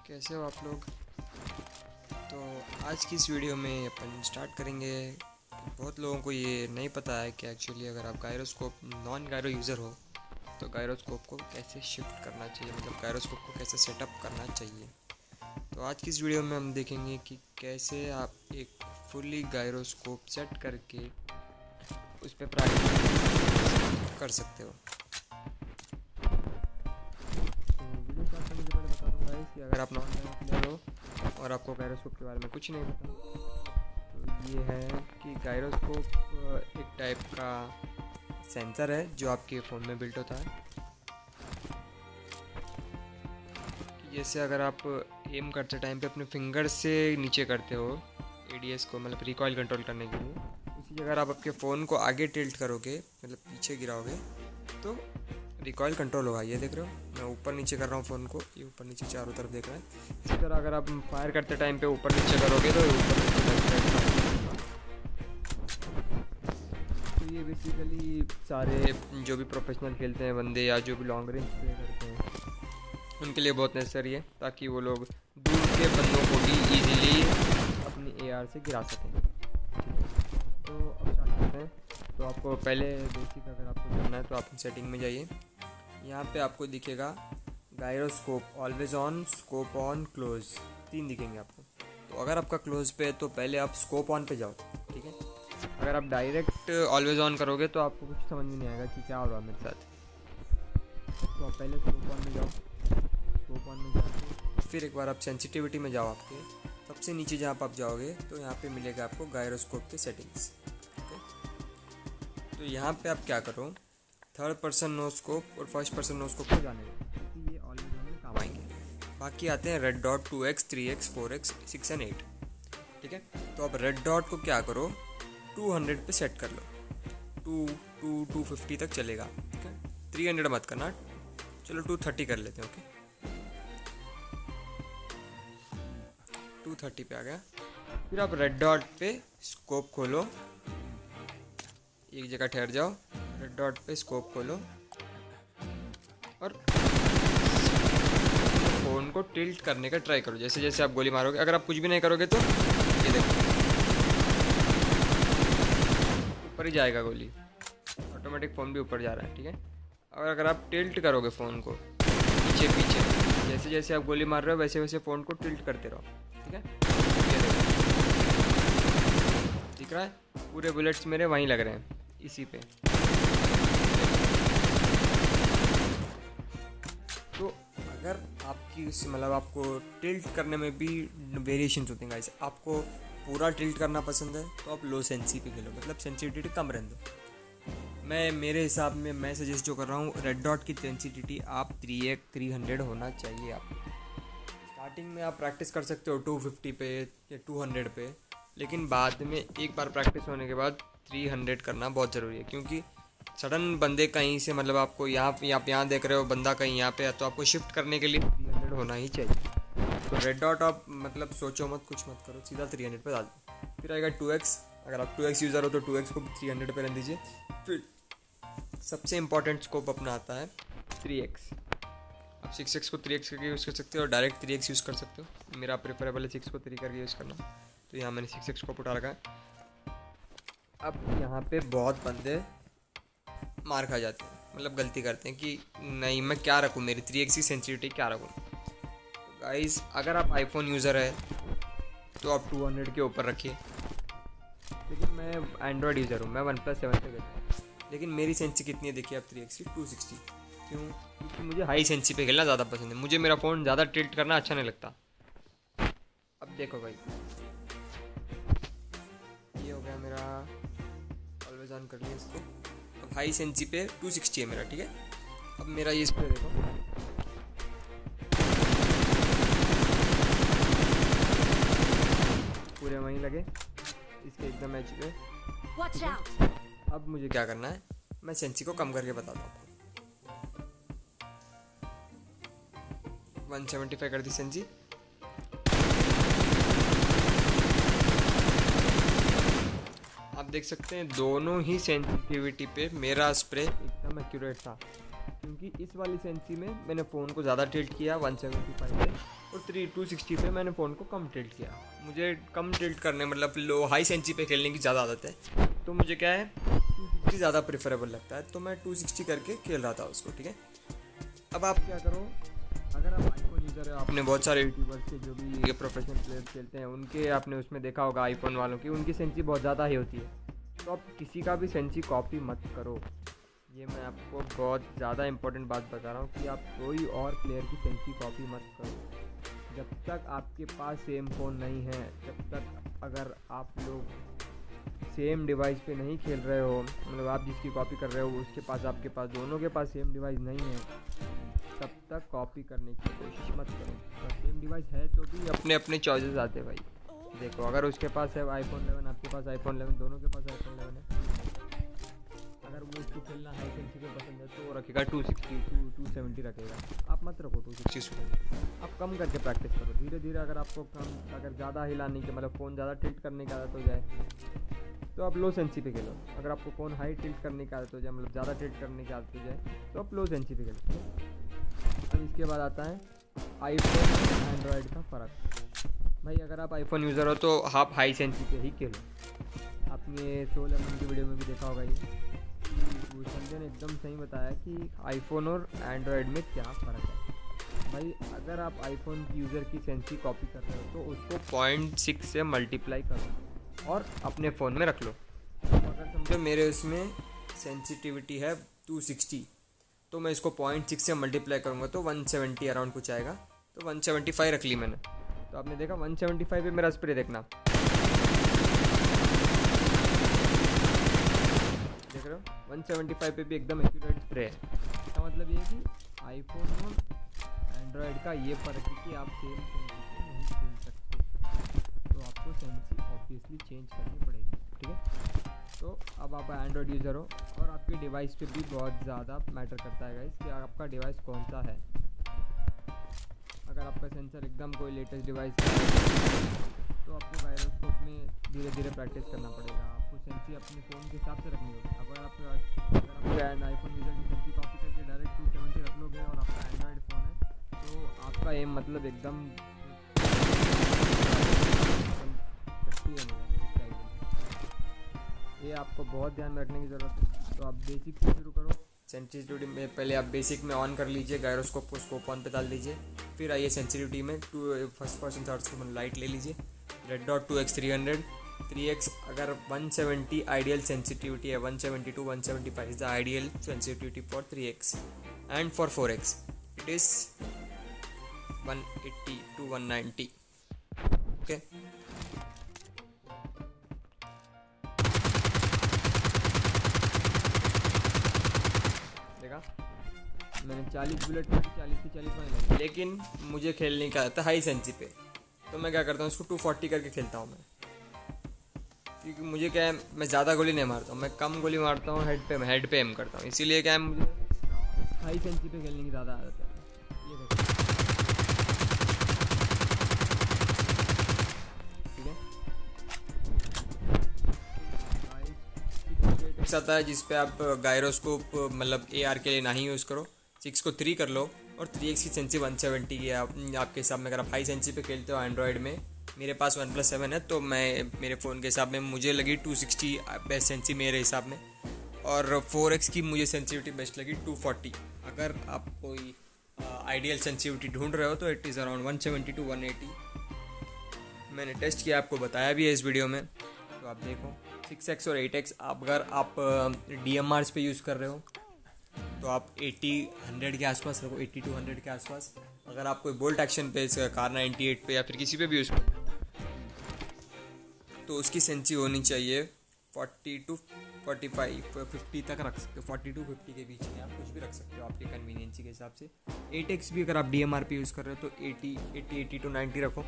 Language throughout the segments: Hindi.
कैसे हो आप लोग। तो आज की इस वीडियो में अपन स्टार्ट करेंगे। बहुत लोगों को ये नहीं पता है कि एक्चुअली अगर आप गायरोस्कोप नॉन गायरो यूज़र हो तो गायरोस्कोप को कैसे शिफ्ट करना चाहिए, मतलब गायरोस्कोप को कैसे सेटअप करना चाहिए। तो आज की इस वीडियो में हम देखेंगे कि कैसे आप एक फुल्ली गायरोस्कोप सेट करके उस पर प्रैक्टिस कर सकते हो। वीडियो स्टार्ट करने से पहले बता दूँगा गाइस कि अगर आप नॉन गायरो प्लेयर हो और आपको गायरोस्कोप के बारे में कुछ नहीं पता तो ये है कि गायरोस्कोप एक टाइप का सेंसर है जो आपके फ़ोन में बिल्ट होता है। कि जैसे अगर आप एम करते टाइम पे अपने फिंगर से नीचे करते हो एडीएस को, मतलब रिकॉइल कंट्रोल करने के लिए, उसी जगह अगर आप आपके फ़ोन को आगे टिल्ट करोगे, मतलब पीछे गिराओगे, तो रिकॉइल कंट्रोल होगा। ये देख रहे हो, मैं ऊपर नीचे कर रहा हूँ फ़ोन को, ये ऊपर नीचे चारों तरफ देख रहा है। इसी तरह अगर आप फायर करते टाइम पे ऊपर नीचे करोगे तो ऊपर नीचे। तो ये बेसिकली सारे जो भी प्रोफेशनल खेलते हैं बंदे या जो भी लॉन्ग रेंज प्ले करते हैं उनके लिए बहुत नेसेसरी है, ताकि वो लोग दूर के बंदों को भी इजीली अपनी एआर से गिरा सकें। तो अब स्टार्ट करते हैं। तो आपको पहले बेसिक अगर आपको करना है तो आप सेटिंग में जाइए। यहाँ पे आपको दिखेगा gyroscope always on, scope on, close, 3 दिखेंगे आपको। तो अगर आपका क्लोज पे है तो पहले आप स्कोप ऑन पे जाओ, ठीक है। अगर आप डायरेक्ट ऑलवेज ऑन करोगे तो आपको कुछ समझ में नहीं आएगा कि क्या हो रहा है मेरे साथ। तो आप पहले स्कोप ऑन में जाओ। स्कोप ऑन में जाके फिर एक बार आप सेंसिटिविटी में जाओ। आपके सबसे नीचे जहाँ पर आप जाओगे तो यहाँ पे मिलेगा आपको गायरोस्कोप के सेटिंग्स। तो यहाँ पे आप क्या करो, थर्ड पर्सन नो स्कोप और फर्स्ट पर्सन नो स्कोप को जाने दो, क्योंकि ये ऑलवेज ऑन में काम आएंगे। बाकी आते हैं red dot 2x, 3x, 4x, 6 and 8, ठीक है। तो अब रेड डॉट को क्या करो, 200 पे सेट कर लो। 250 तक चलेगा, ठीक है। 300 मत करना, चलो 230 कर लेते हैं, ओके। 230 पे आ गया। फिर आप रेड डॉट पे स्कोप खोलो, एक जगह ठहर जाओ, रेड डॉट पे स्कोप खोलो और फ़ोन को टिल्ट करने का ट्राई करो। जैसे जैसे आप गोली मारोगे, अगर आप कुछ भी नहीं करोगे तो ये देखो ऊपर ही जाएगा गोली, ऑटोमेटिक फ़ोन भी ऊपर जा रहा है, ठीक है। और अगर आप टिल्ट करोगे फ़ोन को पीछे पीछे, जैसे जैसे आप गोली मार रहे हो वैसे वैसे फ़ोन को टिल्ट करते रहो, ठीक है। ये देखो दिख रहा है, पूरे बुलेट्स मेरे वहीं लग रहे हैं, इसी पे। तो अगर आपकी मतलब आपको टिल्ट करने में भी वेरिएशंस होते हैं गाइस। आपको पूरा टिल्ट करना पसंद है तो आप लो सेंसी पे खेलो, मतलब सेंसिटिविटी कम रहने दो। मेरे हिसाब में मैं सजेस्ट जो कर रहा हूँ, रेड डॉट की सेंसिटिविटी आप 300 होना चाहिए आपको। स्टार्टिंग में आप प्रैक्टिस कर सकते हो 250 पे या 200 पे, लेकिन बाद में एक बार प्रैक्टिस होने के बाद 300 करना बहुत ज़रूरी है, क्योंकि सडन बंदे कहीं से, मतलब आपको यहाँ देख रहे हो बंदा कहीं यहाँ पे है, तो आपको शिफ्ट करने के लिए 300 होना ही चाहिए। तो रेड डॉट आप मतलब सोचो मत, कुछ मत करो, सीधा 300 पे डाल दो। फिर आएगा 2x, अगर आप 2x यूज़र हो तो 2x को 300 पे रख दीजिए। फिर सबसे इंपॉर्टेंट स्कोप अपना आता है 3x। आप 6x को 3x करके यूज़ कर सकते हो और डायरेक्ट 3x यूज़ कर सकते हो। मेरा प्रेफरेबल है 6 को 3 करके यूज़ करना, तो यहाँ मैंने 6x को उठा रखा है। अब यहाँ पे बहुत बंदे मार खा जाते हैं, मतलब गलती करते हैं कि नहीं मैं क्या रखूँ, मेरी 3x की सेंसिटिविटी क्या रखूँ। तो गाइस अगर आप आईफोन यूज़र है तो आप 200 के ऊपर रखिए, लेकिन मैं एंड्रॉयड यूज़र हूँ, मैं OnePlus 7 से खेलता हूँ, लेकिन मेरी सेंसी कितनी है देखिए आप, 3x की 260। क्यों? क्योंकि मुझे हाई सेंसी पे खेलना ज़्यादा पसंद है, मुझे मेरा फ़ोन ज़्यादा टिल्ट करना अच्छा नहीं लगता। अब देखो भाई, ये हो गया मेरा, ऑलवेज ऑन कर लिया इसको। अब हाई सेंसी पे 260 है मेरा, ठीक है। अब मेरा ये इस पे देखो, पूरे वहीं लगे इसके एकदम एज पे। अब मुझे क्या करना है, मैं सेंसी को कम करके बताता हूँ आपको। 175 कर दी सेंसी। आप देख सकते हैं दोनों ही सेंसिटिविटी पे मेरा स्प्रे एकदम एक्यूरेट था, क्योंकि इस वाली सेंसी में मैंने फ़ोन को ज़्यादा टिल्ट किया 175 पे, और 260 पे मैंने फ़ोन को कम टिल्ट किया। मुझे कम टिल्ट करने मतलब लो हाई सेंसी पे खेलने की ज़्यादा आदत है, तो मुझे क्या है 260 ज़्यादा प्रेफरेबल लगता है, तो मैं 260 करके खेल रहा था उसको। ठीक है, अब आप क्या करो, अगर आप आईफोन यूज़र है, आपने बहुत सारे यूट्यूबर्स के जो भी प्रोफेशनल प्लेयर्स खेलते हैं उनके आपने उसमें देखा होगा आईफोन वालों की, उनकी सेंसी बहुत ज़्यादा ही होती है। तो आप किसी का भी सेंसी कॉपी मत करो। ये मैं आपको बहुत ज़्यादा इंपॉर्टेंट बात बता रहा हूँ कि आप कोई और प्लेयर की सेंसी कॉपी मत करो। जब तक आपके पास सेम फ़ोन नहीं है, जब तक अगर आप लोग सेम डिवाइस पे नहीं खेल रहे हो, मतलब आप जिसकी कॉपी कर रहे हो उसके पास आपके पास दोनों के पास सेम डिवाइस नहीं है, तब तक कॉपी करने की कोशिश मत करो। और सेम डिवाइस है तो भी अपने अपने चॉइसेस आते भाई। देखो, अगर उसके पास है आईफोन 11, आपके पास आईफोन 11, दोनों के पास आईफोन 11 है, अगर वो उसको खेलना हाई सेंसी पे पसंद है तो वो रखेगा 260 270 रखेगा, आप मत रखो 260। आप कम करके प्रैक्टिस करो धीरे धीरे। अगर आपको कम, अगर ज़्यादा हिलाने की मतलब फ़ोन ज़्यादा टिल्ट करने की आदत हो जाए तो आप लो सेंसी पे खेलो। अगर आपको फ़ोन हाई टिल्ट करने की आदत हो जाए, मतलब ज़्यादा टिल्ट करने की आदत हो जाए, तो आप लो सेंसी पे खेलो। अब इसके बाद आता है आईफोन और एंड्रॉयड का फ़र्क। भाई अगर आप आईफोन यूज़र हो तो आप हाई सेंसी पे ही खेलो। आपने 16 मिनट की वीडियो में भी देखा होगा ये, वो संजय ने एकदम सही बताया कि आईफोन और एंड्रॉयड में क्या फ़र्क है। भाई अगर आप आईफोन यूज़र की सेंसी कॉपी कर रहे हो तो उसको 0.6 से मल्टीप्लाई करो और अपने फ़ोन में रख लो। अगर समझो मेरे उसमें सेंसिटिविटी है 260, तो मैं इसको 0.6 से मल्टीप्लाई करूँगा तो 170 अराउंड कुछ आएगा, तो 175 रख ली मैंने। तो आपने देखा 175 पे मेरा स्प्रे देखना, देख रहे हो 175 पे भी एकदम एक्यूरेट स्प्रे है। इसका मतलब ये है कि आईफोन और एंड्रॉयड का ये फ़र्क है कि आप सेम सेंसी नहीं खेल सकते, तो आपको सेंसी ऑब्वियसली चेंज करनी पड़ेगी। ठीक है, तो अब आप एंड्रॉयड यूज़र हो और आपके डिवाइस पे भी बहुत ज़्यादा मैटर करता है गाइस कि आपका डिवाइस कौन सा है। अगर आपका सेंसर एकदम कोई लेटेस्ट डिवाइस है तो आपको गायरोस्कोप में धीरे धीरे प्रैक्टिस करना पड़ेगा। आपको सेंसी अपने फ़ोन के हिसाब से रखनी होगी। अगर आप आईफोन यूज़र की सेंसी कॉपी करके डायरेक्ट 270 रख लोगे और आपका एंड्रॉयड फ़ोन है तो आपका एम मतलब एकदम ये आपको बहुत ध्यान में रखने की ज़रूरत है। तो आप बेसिक से शुरू करो। सेंसिटिविटी में पहले आप बेसिक में ऑन कर लीजिए, गायरोस्कोप को स्कोप ऑन पे डाल दीजिए, फिर आइए सेंसिटिविटी में first person third person light ले लीजिए, रेड डॉट 2x 300 3x। अगर 170 आइडियल सेंसिटिविटी है, 170 to 175 is the ideal sensitivity for 3x and for 4x it is 180 to 190। Okay, मैंने 40 बुलेट की 40 की 40 मारी लगी, लेकिन मुझे खेलने का आता है हाई सेंसी पे, तो मैं क्या करता हूँ उसको 240 करके खेलता हूँ मैं, क्योंकि मुझे क्या है मैं ज़्यादा गोली नहीं मारता हूँ, मैं कम गोली मारता हूँ, हेड पे एम करता हूँ, इसीलिए क्या है मुझे हाई सेंसी पे खेलने की ज़्यादा आदत है। ये देखो, ठीक है, आता है जिस पे आप गायरोस्कोप मतलब AR के लिए ना ही यूज़ करो, 6 को 3 कर लो और 3x की सेंसी 170 की है आपके हिसाब में। अगर आप हाई सेंसी पे खेलते हो एंड्रॉयड में, मेरे पास OnePlus 7 है तो मैं मेरे फ़ोन के हिसाब में मुझे लगी 260 बेस्ट सेंसी मेरे हिसाब में, और 4x की मुझे सेंसिटिविटी बेस्ट लगी 240। अगर आप कोई आइडियल सेंसिटिविटी ढूंढ रहे हो तो इट इज़ अराउंड 170 to 180। मैंने टेस्ट किया, आपको बताया भी है इस वीडियो में, तो आप देखो 6x और 8x। अगर आप DMRs पे यूज़ कर रहे हो तो आप 80-100 के आसपास रखो, 80 to 100 के आसपास। अगर आप कोई बोल्ट एक्शन पे, कार 98 पे या फिर किसी पे भी यूज़ करो तो उसकी सेंसी होनी चाहिए 40 to 45 50 तक रख सकते हो, 40 to 50 के बीच में आप कुछ भी रख सकते हो आपके कन्वीनियंसी के हिसाब से। 8x भी अगर आप DMR पे यूज़ कर रहे हो तो 80 to 90 रखो,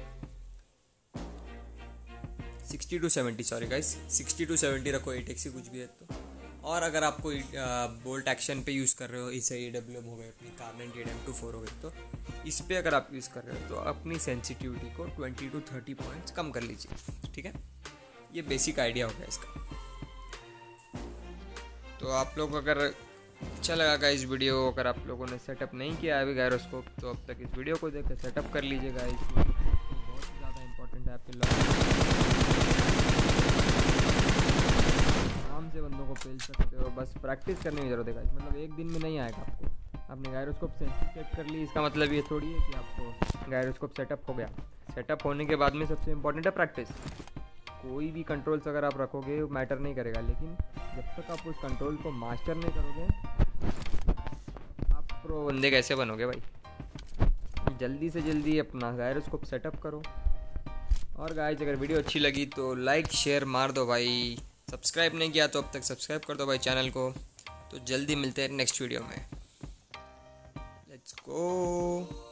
60 to 70 सॉरी गाइस 60 to 70 रखो 8x ही कुछ भी है तो। और अगर आप कोई बोल्ट एक्शन पे यूज़ कर रहे हो, इसे AWM हो गए, अपनी कार 98 M24 हो गई, तो इस पे अगर आप यूज़ कर रहे हो तो अपनी सेंसिटिविटी को 20 to 30 पॉइंट्स कम कर लीजिए। ठीक है, ये बेसिक आइडिया हो गया इसका। तो आप लोग अगर अच्छा लगा गाइस वीडियो। अगर आप लोगों ने सेटअप नहीं किया है अभी गायरोस्कोप तो अब तक इस वीडियो को देख के सेटअप कर लीजिए गाइस। बहुत ज़्यादा इंपॉर्टेंट है आपके आराम से बंदों को पेल सकते हो, बस प्रैक्टिस करने की ज़रूरत है गाइस। मतलब एक दिन में नहीं आएगा आपको। आपने गायरोस्कोप सेट कर ली इसका मतलब ये थोड़ी है कि आपको गायरोस्कोप सेटअप हो गया। सेटअप होने के बाद में सबसे इम्पोर्टेंट है प्रैक्टिस। कोई भी कंट्रोल्स अगर आप रखोगे मैटर नहीं करेगा, लेकिन जब तक आप उस कंट्रोल को मास्टर नहीं करोगे आप प्रो बंदे कैसे बनोगे भाई। जल्दी से जल्दी अपना गायरोस्कोप सेटअप करो। और गाइस अगर वीडियो अच्छी लगी तो लाइक शेयर मार दो भाई। सब्सक्राइब नहीं किया तो अब तक सब्सक्राइब कर दो भाई चैनल को। तो जल्दी मिलते हैं नेक्स्ट वीडियो में। लेट्स गो।